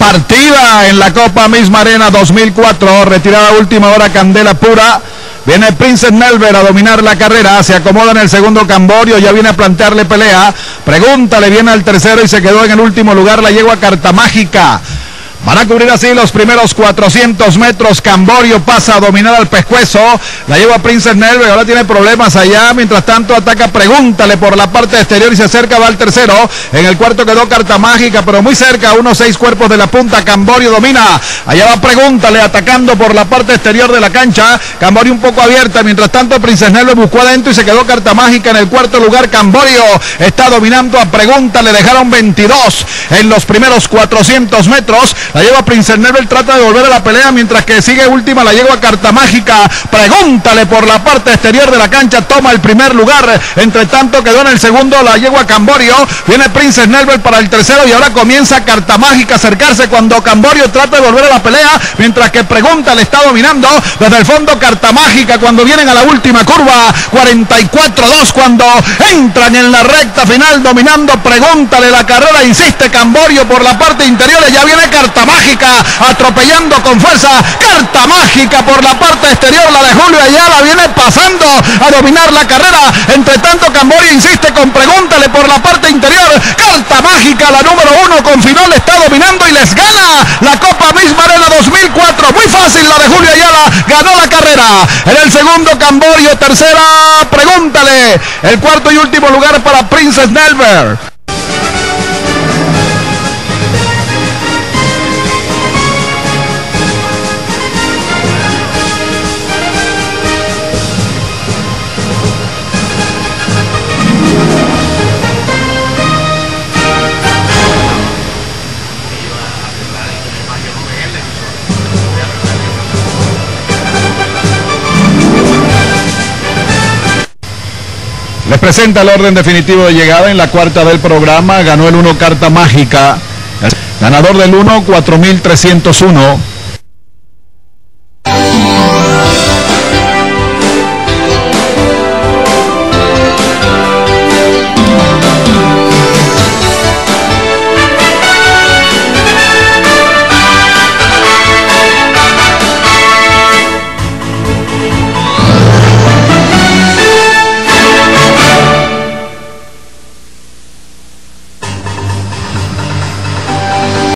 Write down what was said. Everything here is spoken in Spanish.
partida en la Copa Misma Arena 2004, retirada a última hora Candela Pura. Viene Princess Nelver a dominar la carrera, se acomoda en el segundo Camborio, ya viene a plantearle pelea. Pregúntale, viene al tercero y se quedó en el último lugar la yegua Cartamágica. Van a cubrir así los primeros 400 metros. Camborio pasa a dominar al pescuezo. La lleva Princess Nelver, ahora tiene problemas allá. Mientras tanto ataca Pregúntale por la parte exterior y se acerca, va al tercero. En el cuarto quedó Cartamágica, pero muy cerca, a unos 6 cuerpos de la punta. Camborio domina. Allá va Pregúntale atacando por la parte exterior de la cancha. Camborio un poco abierta. Mientras tanto Princess Nelver buscó adentro y se quedó Cartamágica en el cuarto lugar. Camborio está dominando a Pregúntale. Dejaron 22 en los primeros 400 metros. La yegua Princess Nelver trata de volver a la pelea, mientras que sigue última la yegua Cartamágica. Pregúntale por la parte exterior de la cancha, toma el primer lugar. Entre tanto quedó en el segundo la yegua Camborio. Viene Princess Nelver para el tercero y ahora comienza Cartamágica a acercarse cuando Camborio trata de volver a la pelea, mientras que Pregúntale está dominando desde el fondo Cartamágica cuando vienen a la última curva. 44-2 cuando entran en la recta final, dominando Pregúntale la carrera. Insiste Camborio por la parte interior y ya viene Cartamágica atropellando con fuerza. Cartamágica por la parte exterior, la de Julio Ayala viene pasando a dominar la carrera. Entre tanto Camborio insiste con Pregúntale por la parte interior. Cartamágica, la número 1 con final, está dominando y les gana la Copa Misma Arena 2004. Muy fácil la de Julio Ayala, ganó la carrera. En el segundo Camborio, tercera Pregúntale. El cuarto y último lugar para Princess Nelver. Les presenta el orden definitivo de llegada en la cuarta del programa. Ganó el 1 Cartamágica. Ganador del 1, 4.301.